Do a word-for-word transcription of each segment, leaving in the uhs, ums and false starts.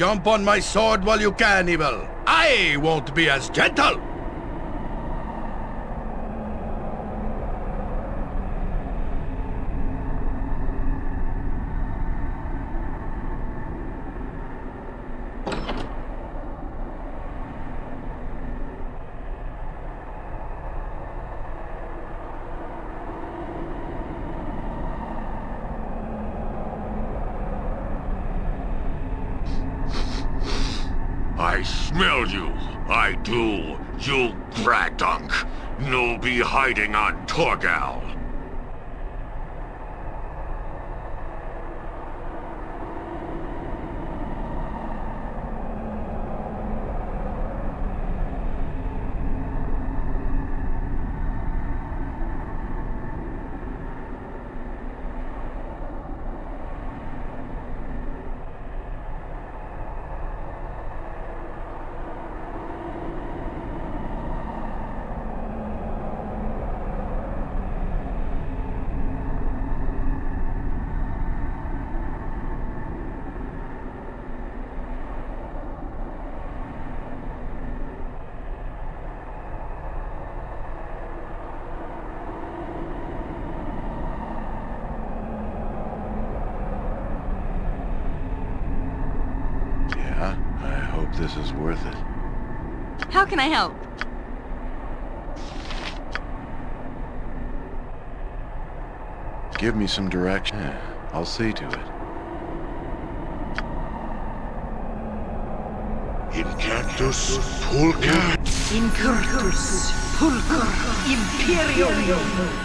Jump on my sword while you can, Evil. I won't be as gentle. I smell you. I do. You bradunk. No be hiding on Torgal. This is worth it. How can I help? Give me some direction. Yeah, I'll see to it. Incactus Pulchra. Incactus Pulchra Imperium.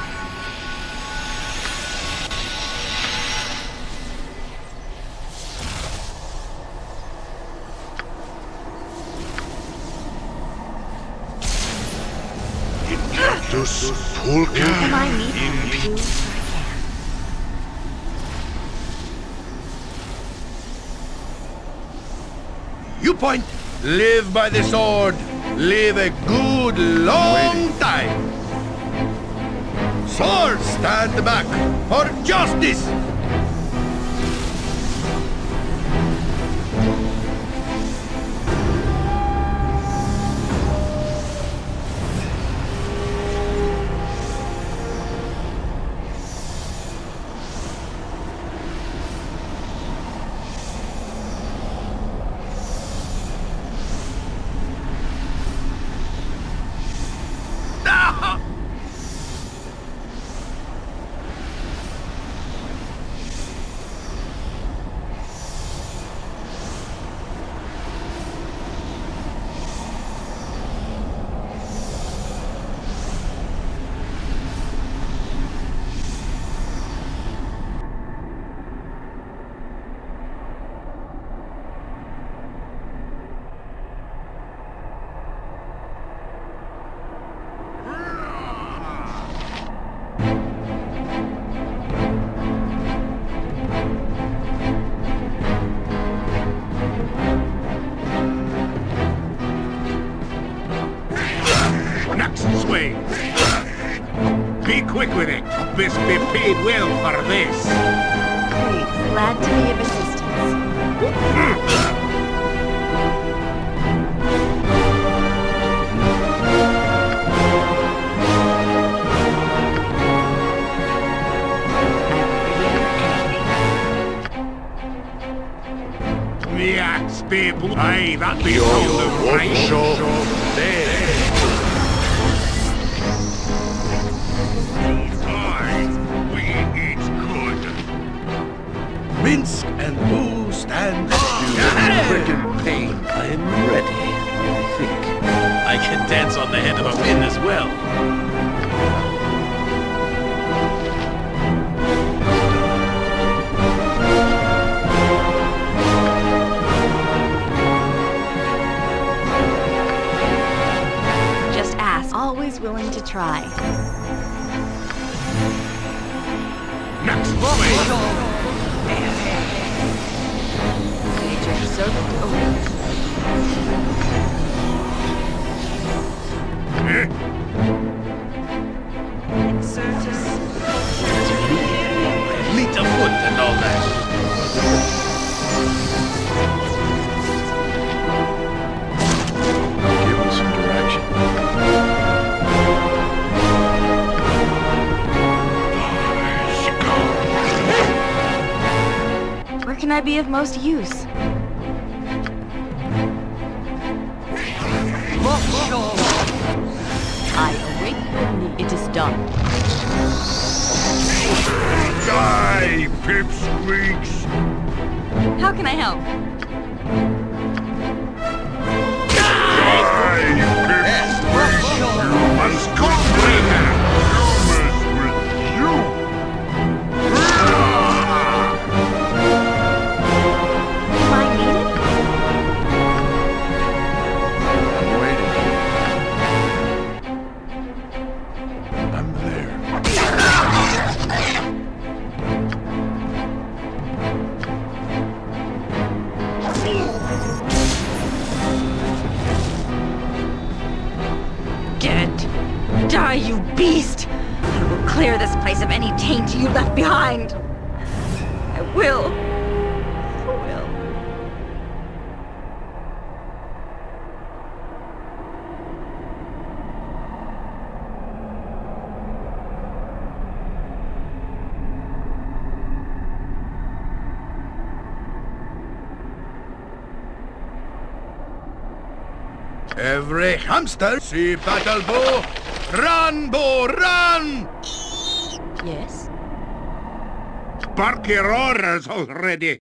Pulchra. Am I needing to? You point. Live by the sword. Live a good long time. Sword, stand back for justice. Swing. Be quick with it. Best be paid well for this. Great. Glad to be of assistance. Yes, people. Aye, that be all the right. There. Minsk and Boo stand frickin' pain. I'm ready, I think. I can dance on the head of a pin as well. Just ask. Always willing to try. Next moment. Nature servant awaits. Insurtus. Fleet of foot and all that. can I be of most use? I await your need. It is done. Die, pipsqueaks! How can I help? Die, pipsqueaks! Humans could bring humans with you! Am I needed? I'm waiting. I'm there. Dead. Die, you beast! I will clear this place of any taint you left behind. I will. I will. Every hamster see battle bow. Run, bow, run! Yes? Bark your orders already!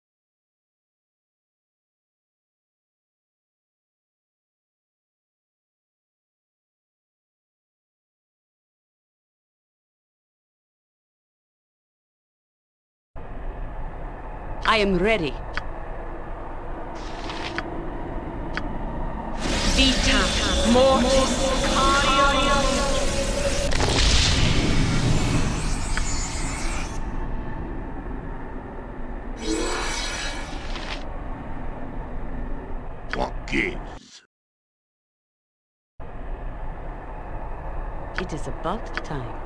I am ready. Vita Mortis What gives? It is about time.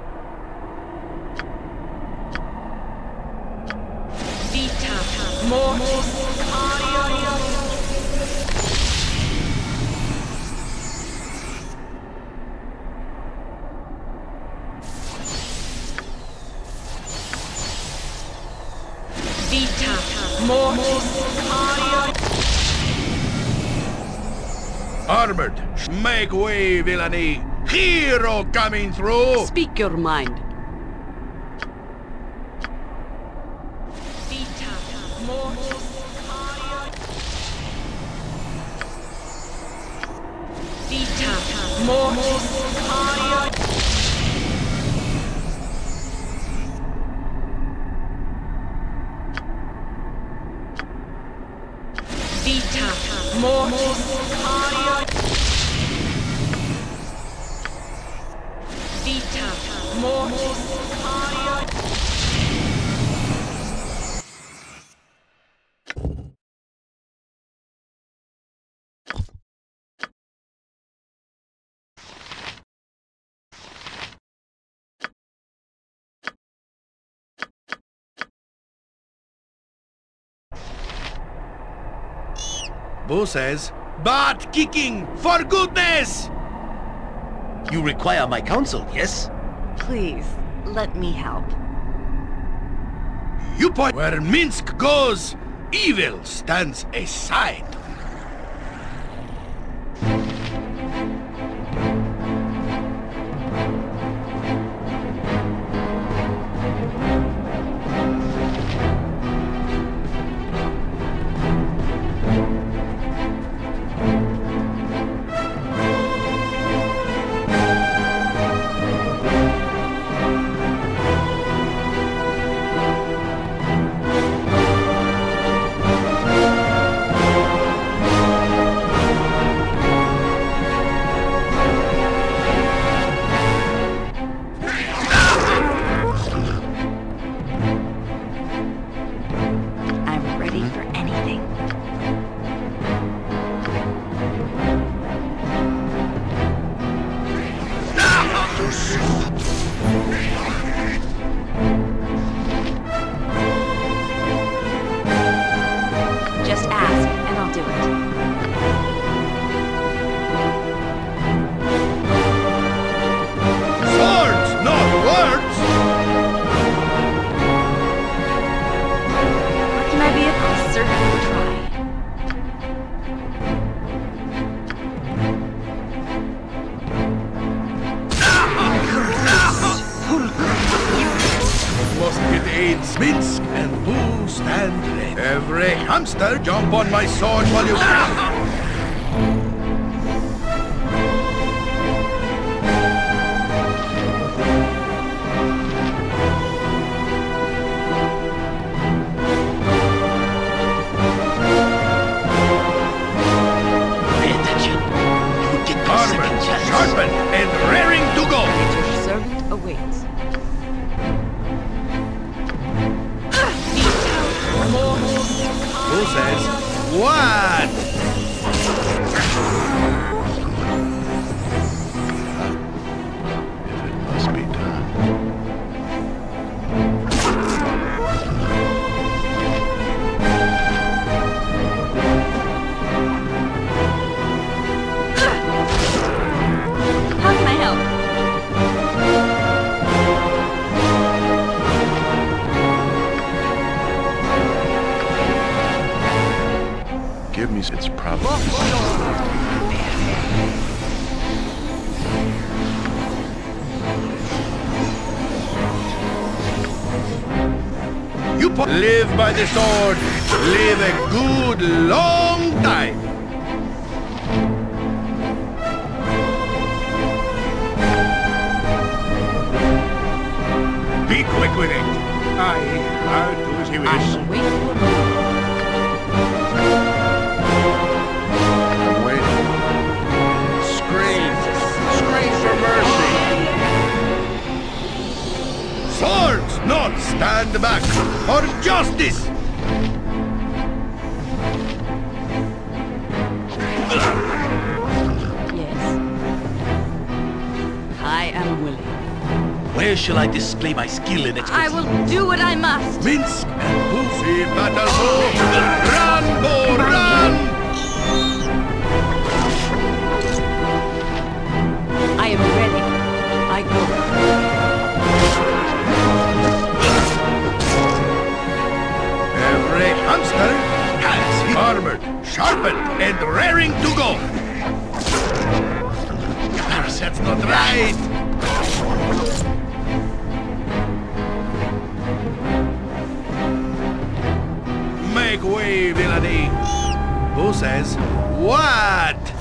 Vita Mortis Vita Mortis Armored, make way, villainy! Hero coming through! Speak your mind. Vita Mortis Vita Mortis Vita Mortis Vita Mortis Bo says, butt kicking, for goodness! You require my counsel, yes? Please, let me help. You point where Minsk goes, evil stands aside. and who stand ready. Every hamster jump on my sword while you can. Armored, sharpened, and raring to go. Your servant awaits. Who says what? If it must be done. How can I help? Give me. It's probably. You po- live by the sword. Live a good long time. Be quick with it. Aye, I'll do as you I wish. shall wait for you. I'm waiting. Scream. Scream for mercy. Swords not stand back for justice. Yes. I am willing. Where shall I display my skill and expertise? I will do what I must. Minsk and Pussy battle so. Run, Bo, run! I am ready. I go. Every hamster has his armored, sharpened, and raring to go. That's not right. Make way, villainy. Who says what?